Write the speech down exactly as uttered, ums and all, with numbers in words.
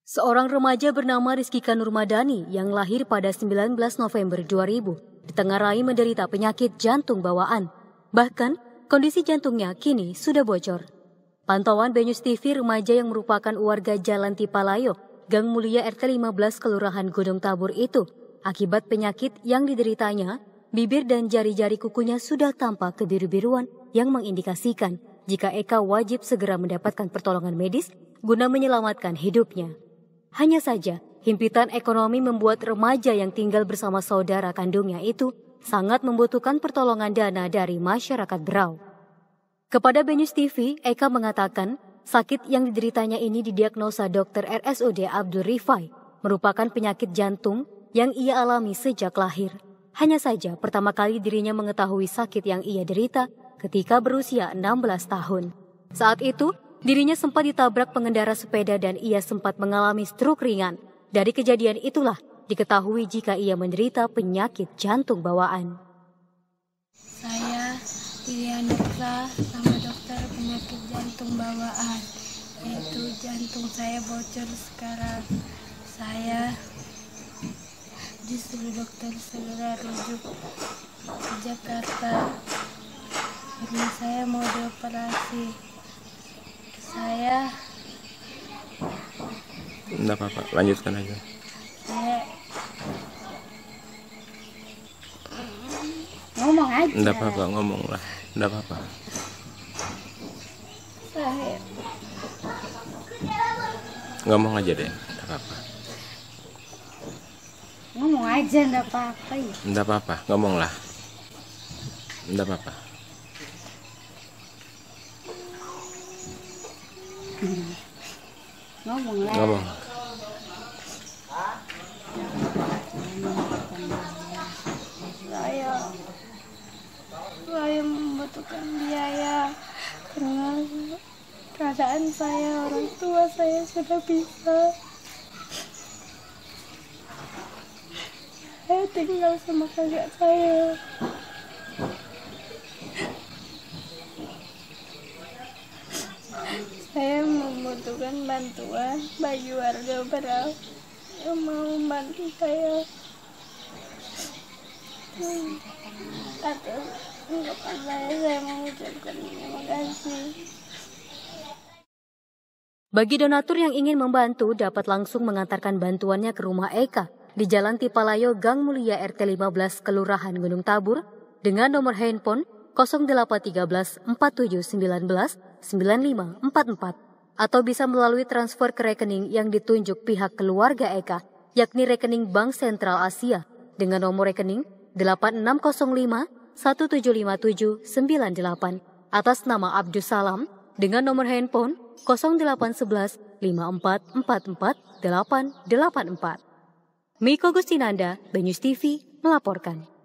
Seorang remaja bernama Rizkika Nurmadani yang lahir pada sembilan belas November dua ribu ditengarai menderita penyakit jantung bawaan. Bahkan, kondisi jantungnya kini sudah bocor. Pantauan BNews T V remaja yang merupakan warga Jalan Tipalayo, Gang Mulia R T lima belas Kelurahan Gunung Tabur itu, akibat penyakit yang dideritanya, bibir dan jari-jari kukunya sudah tampak kebiru-biruan yang mengindikasikan jika Eka wajib segera mendapatkan pertolongan medis guna menyelamatkan hidupnya. Hanya saja, himpitan ekonomi membuat remaja yang tinggal bersama saudara kandungnya itu sangat membutuhkan pertolongan dana dari masyarakat Berau. Kepada BNews T V, Eka mengatakan sakit yang dideritanya ini didiagnosa dokter R S U D Abdul Rifai, merupakan penyakit jantung yang ia alami sejak lahir. Hanya saja pertama kali dirinya mengetahui sakit yang ia derita ketika berusia enam belas tahun. Saat itu, dirinya sempat ditabrak pengendara sepeda dan ia sempat mengalami stroke ringan. Dari kejadian itulah diketahui jika ia menderita penyakit jantung bawaan. Saya didiagnosa sama dokter penyakit jantung bawaan, yaitu jantung saya bocor sekarang. Saya disuruh dokter segera rujuk ke Jakarta karena saya mau dioperasi. Saya Enggak apa-apa, lanjutkan aja. Saya ngomong aja. Enggak apa-apa, ngomong lah. Enggak apa-apa. Saya Ngomong aja deh, enggak apa-apa. ngomong aja, enggak apa-apa ya. Enggak apa-apa, ngomong lah. Enggak apa-apa. Ngomong lah. Ngomong. Saya saya membutuhkan biaya karena keadaan saya, orang tua saya sudah bisa. Saya tinggal sama kakak saya. Saya membutuhkan bantuan bagi warga Berau yang mau membantu saya. Hmm. Atas ungkapan saya, saya mengucapkan terima kasih. Bagi donatur yang ingin membantu dapat langsung mengantarkan bantuannya ke rumah Eka di Jalan Tipalayo Gang Mulia R T lima belas Kelurahan Gunung Tabur dengan nomor handphone nol delapan satu tiga empat tujuh sembilan sembilan lima empat empat atau bisa melalui transfer ke rekening yang ditunjuk pihak keluarga Eka, yakni rekening Bank Sentral Asia dengan nomor rekening delapan enam nol lima satu tujuh lima tujuh sembilan delapan atas nama Abdus Salam dengan nomor handphone nol delapan satu satu lima empat empat empat delapan delapan empat. Miko Gustinanda, BNews T V melaporkan.